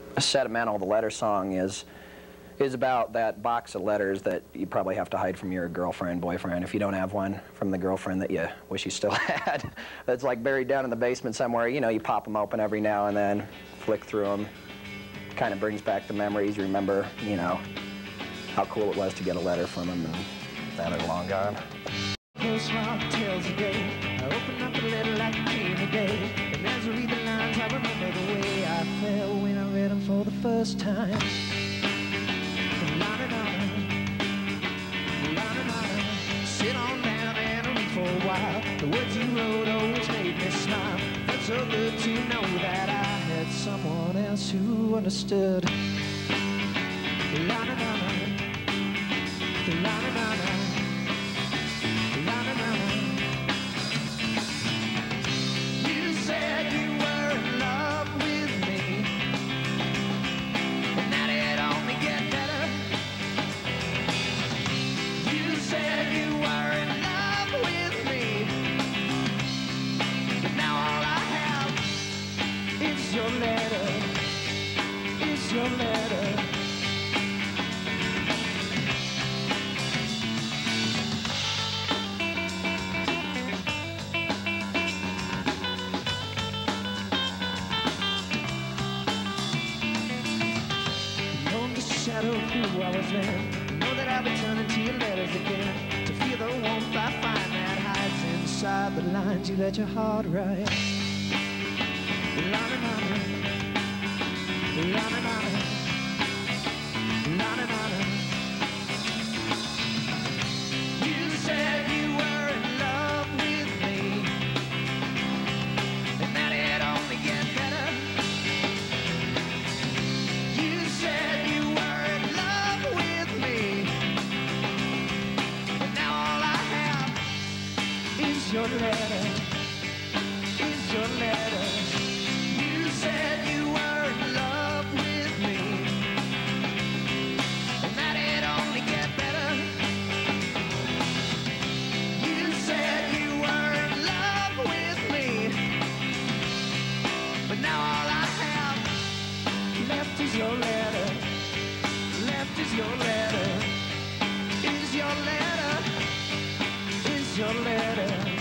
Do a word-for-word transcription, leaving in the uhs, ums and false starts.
Sentimental, the letter song, is is about that box of letters that you probably have to hide from your girlfriend, boyfriend, if you don't have one, from the girlfriend that you wish you still had. That's like buried down in the basement somewhere. You know, you pop them open every now and then, flick through them. Kind of brings back the memories. You remember, you know, how cool it was to get a letter from them, and now they're long gone. Postmark tells the day. I open up the letter like it came today. And as I read the lines, I remember the way I felt when I read them for the first time. Sit on down and read for a while. The words you wrote always made me smile. Felt so good to know that I had someone else who understood. La na na na, la na na na, la na na na. You said you were in love with me, and that it only get better. You said you were in love with me, but now all I have is your letter, is your letter. Shadow of who I was then. Know that I'll be turning to your letters again, to feel the warmth I find that hides inside the lines you let your heart write. La na na na, la na na na, la na na na. You said you were in love with me, and that it only get better. You said you were in love with me, but now all I have is your letter, is your letter. You said you were in love with me, and that it only get better. You said you were in love with me, but now all I have left is your letter, left is your letter, is your letter, is your letter.